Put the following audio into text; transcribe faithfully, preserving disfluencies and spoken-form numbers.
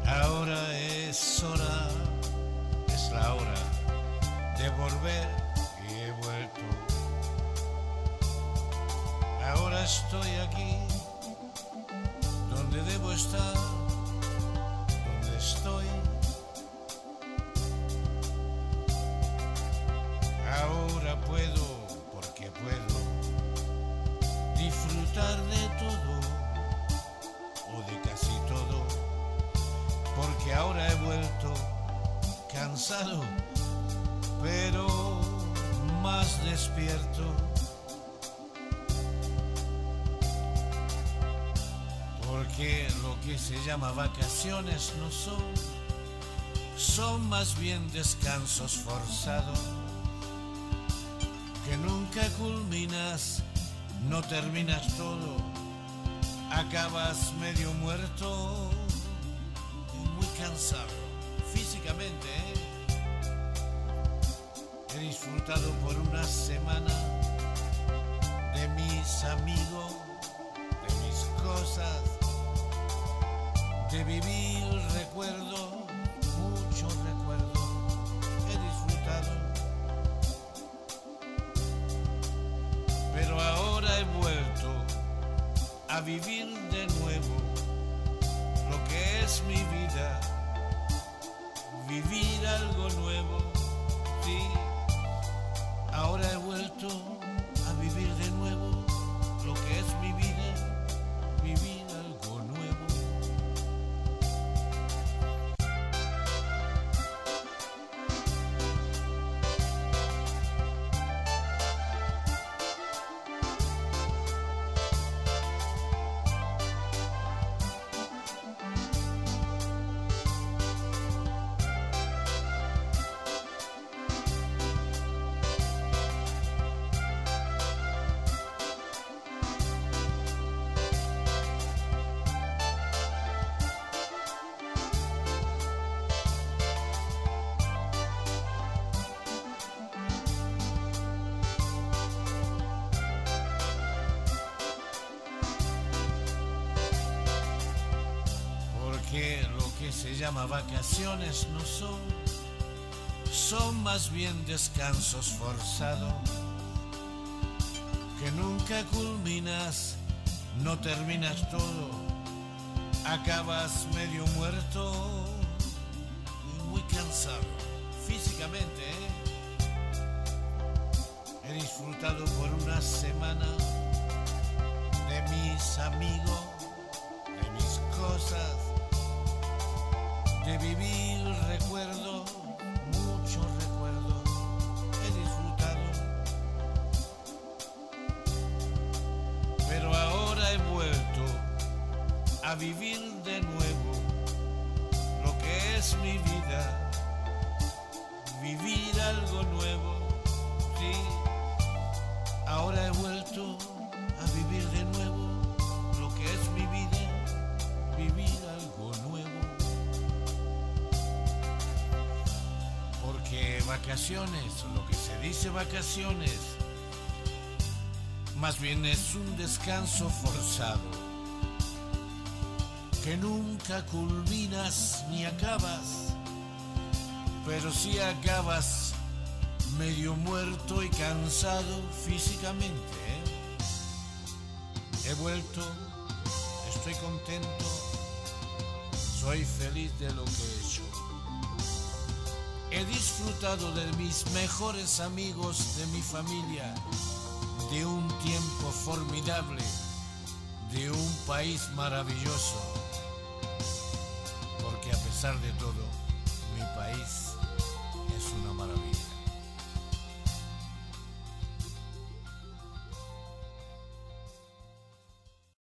Ahora es hora, es la hora de volver y he vuelto. Ahora estoy aquí, donde debo estar, donde estoy. Ahora puedo, porque puedo, disfrutar de todo, o de casi todo, porque ahora he vuelto, cansado, pero más despierto. Porque lo que se llama vacaciones no son, son más bien descansos forzados, que nunca culminas, no terminas todo, acabas medio muerto y muy cansado físicamente, ¿eh? He disfrutado por una semana de mis amigos, de mis cosas, de vivir recuerdo, mucho recuerdo, he disfrutado. Pero ahora he vuelto a vivir de nuevo lo que es mi vida, vivir algo nuevo, sí. Ahora he vuelto a vivir de nuevo lo que es mi vida, vivir algo nuevo. Que lo que se llama vacaciones no son, son más bien descansos forzados, que nunca culminas, no terminas todo, acabas medio muerto y muy cansado físicamente, ¿eh? He disfrutado por una semana de mis amigos, de mis cosas, de vivir recuerdo, mucho recuerdo, he disfrutado. Pero ahora he vuelto a vivir de nuevo lo que es mi vida, vivir algo nuevo, sí. Ahora he vuelto a vivir de nuevo lo que es mi vida, vivir algo nuevo. Porque vacaciones, lo que se dice vacaciones, más bien es un descanso forzado, que nunca culminas ni acabas, pero sí acabas medio muerto y cansado físicamente, ¿eh? He vuelto, estoy contento, soy feliz de lo que he hecho. He disfrutado de mis mejores amigos, de mi familia, de un tiempo formidable, de un país maravilloso. Porque a pesar de todo, mi país es una maravilla.